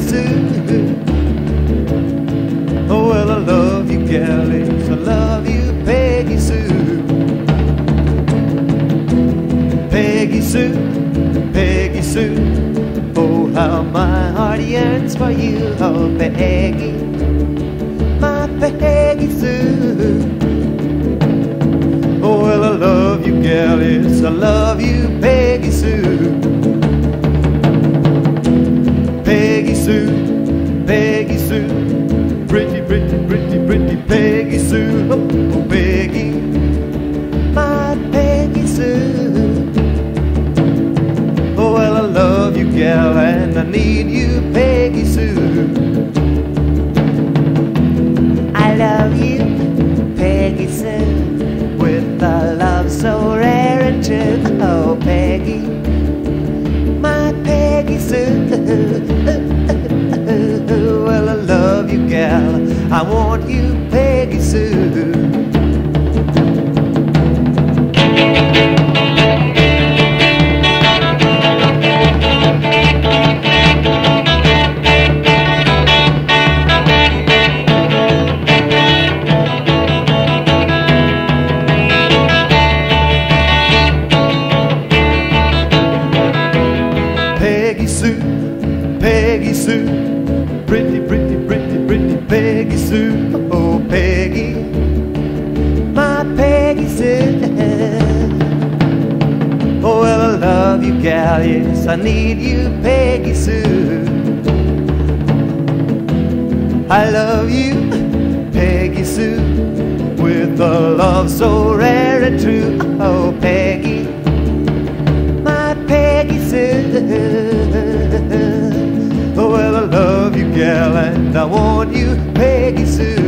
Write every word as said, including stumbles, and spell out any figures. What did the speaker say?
Sue. Oh, well, I love you, gal, yes, I love you, Peggy Sue. Peggy Sue, Peggy Sue. Oh, how my heart yearns for you, oh, Peggy, my Peggy Sue. Oh, well, I love you, gal, yes, I love you, Peggy Sue. Peggy Sue, Peggy Sue, pretty, pretty, pretty, pretty Peggy Sue. Oh, oh, Peggy, my Peggy Sue. Oh, well, I love you, gal, and I need you, Peggy Sue. I love you, Peggy Sue, with a love so rare and true. Oh, Peggy, my Peggy Sue. Well, I love you, gal, I want you, Peggy Sue. Peggy Sue, Peggy Sue, pretty, pretty, pretty, pretty Peggy Sue. Oh, Peggy, my Peggy Sue. Oh, well, I love you, gal, yes, I need you, Peggy Sue. I love you, Peggy Sue, with a love so rare and true. Oh, Peggy, my Peggy Sue. Oh, well, I love you, gal, and I want you, Peggy Sue.